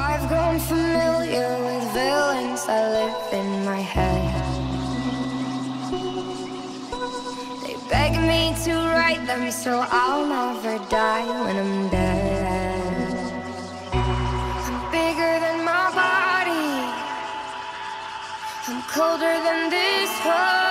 I've grown familiar with villains that live in my head. They beg me to write them so I'll never die when I'm dead. I'm bigger than my body, I'm colder than this heart.